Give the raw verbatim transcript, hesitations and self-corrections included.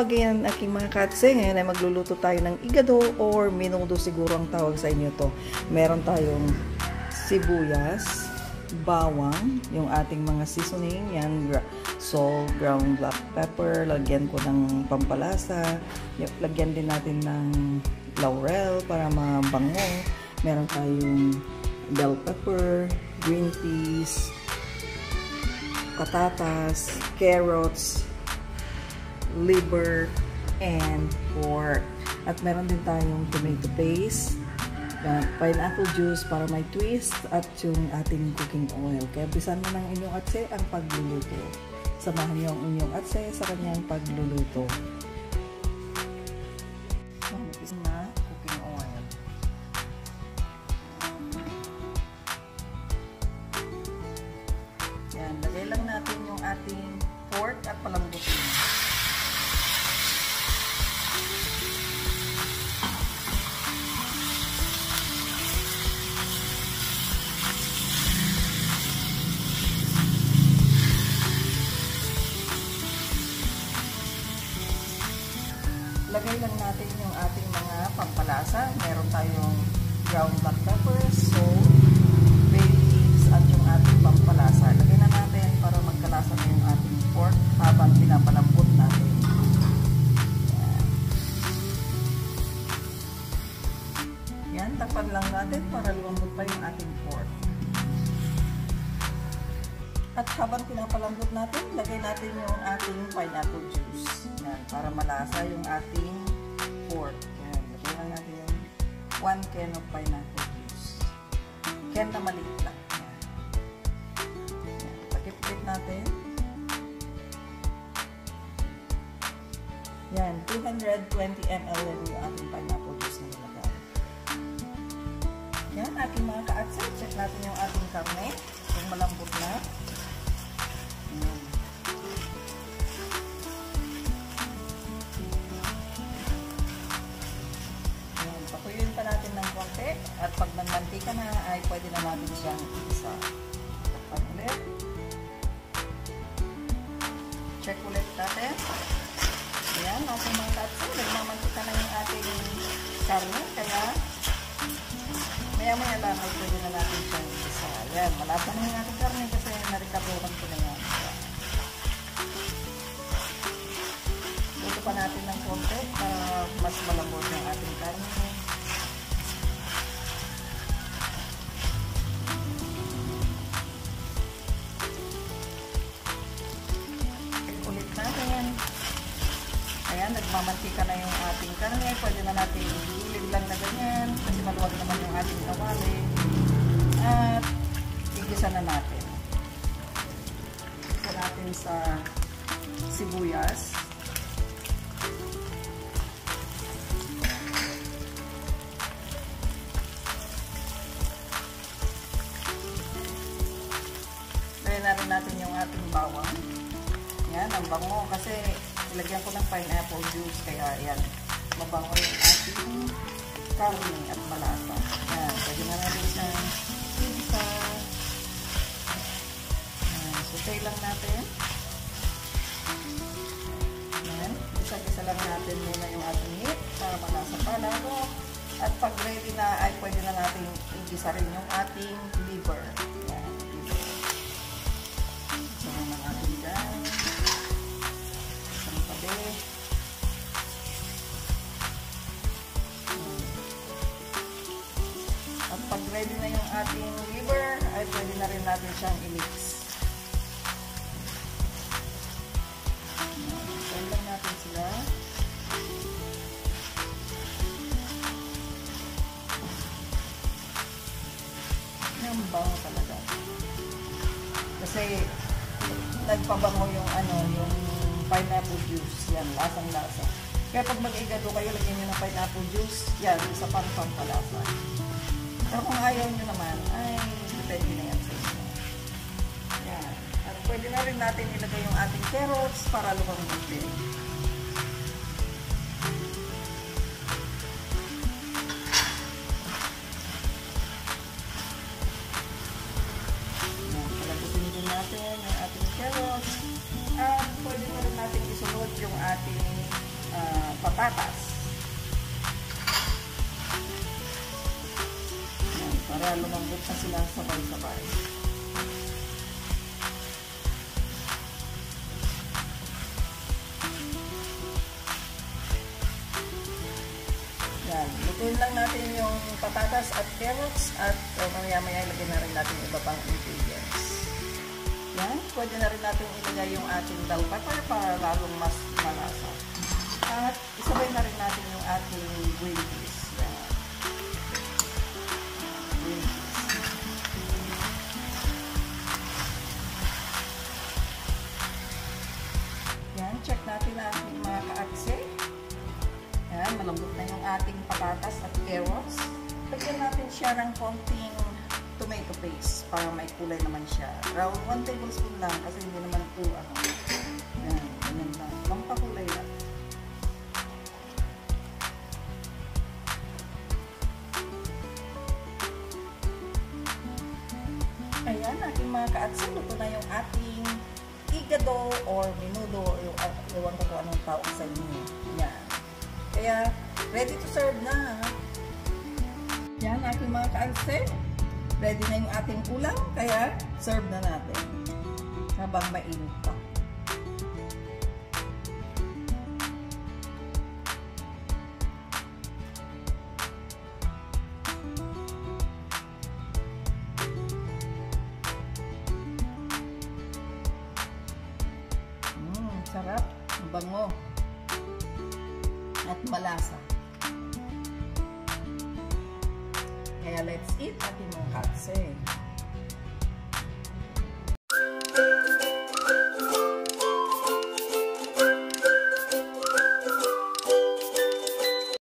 again, aking mga katse. Ngayon ay magluluto tayo ng igado or menudo siguro ang tawag sa inyo to. Meron tayong sibuyas, bawang, yung ating mga seasoning, yan, salt, ground black pepper, lagyan ko ng pampalasa, lagyan din natin ng laurel para mabango. Meron tayong bell pepper, green peas, patatas, carrots, liver, and pork. At meron din tayong tomato paste, uh, pineapple juice para may twist, at yung ating cooking oil. Kaya bisan mo ng inyong atse ang pagluluto. Samahan niyo ang inyong atse sa kanyang pagluluto. Umpisa na cooking oil. Yan, lagay lang natin yung ating pork at palambutin. Lagay lang natin yung ating mga pampalasa. Meron tayong ground black pepper, salt, bay leaves, at yung ating pampalasa. Lagay na natin para magkalasa na yung ating pork habang pinapalambot natin. Yan. Yan, takpan lang natin para lumambot pa yung ating pork. At habang pinapalambot natin, lagay natin yung ating pineapple juice. Yan, para malasa yung ating pork. Yan, lagay lang natin yung one can of pineapple juice. Can na maliit lang. Yan. Yan, pakipit natin. Yan, two hundred twenty milliliters yung ating pineapple juice na nilagay. Yan, ating mga ka-atse. Check natin yung ating karne. Kung malambot na. Pakuyuin pa natin ng konti at pag nagmantika na ay pwede na natin siyang isa. Takpan ulit. Check ulit natin. Ayan, ating mga katse. Nagmamantika na yung ating karne. Kaya maya maya lang ay pwede na natin siyang isa. Ayan, malasa na yung ating karne kasi narikabuhan ko na yan. Luto pa natin ng konti para mas malambot yung ating karne. Ayan, nagmamantika na yung ating karne. Pwede na natin ililib lang na ganyan kasi maluwag naman yung ating kawali. At igisa na natin. Igisa natin sa sibuyas. Lagyan na rin natin yung ating bawang. Yan, ang bango kasi ilagyan ko ng pineapple juice kaya yan, mabango yung ating karne at malasa. Yan, pwede na natin siyang isa. Yan, sutay lang natin. Yan, isa-isa lang natin muna yung ating meat para malasa pa lalo. At pag ready na ay pwede na natin igisa rin yung ating liver. Yan, liver. So, naman natin dyan. At pag ready na yung ating liver, ay pwede na rin natin siyang i-mix. Pwede lang natin sila. Ang bango talaga. Kasi nagpabango yung ano, yung pineapple juice. Yan, lasang-lasa. Kaya pag mag-igado kayo, lagyan nyo ng pineapple juice. Yan, isa pang pampalasa. Pero kung ayaw nyo naman, ay depende na yan sa inyo. Yan. At pwede na rin natin ilagay yung ating carrots para lumambot din. Yan, palagutin din natin yung ating carrots. At pwede na rin natin isunod yung ating lumambot na sila sabay-sabay. Yan. Lutuin lang natin yung patatas at carrots at uh, mamaya-maya ilagay na rin natin yung iba pang ingredients. Yan. Pwede na rin natin ilagay yung ating bell pepper para lalong mas malasa. At isabay na rin natin yung ating green peas. Yan. Green peas. Yan. Check natin ang ating mga kaatse. Yan. Malambot na yung ating patatas at carrots. Lagyan natin siya ng konting tomato paste para may kulay naman siya. Around one tablespoon lang kasi hindi naman po ano. Yan. Ganyan lang. Pampakulay lang. Ayan, ating mga kaatse, luto na yung ating igado or menudo, yung iwan ko kung anong tawag sa inyo. Yan. Kaya, ready to serve na. Yan, ating mga kaatse, ready na yung ating ulam, kaya serve na natin habang mainit pa. Sarap, bango, at malasa. Kaya let's eat ating mga katse.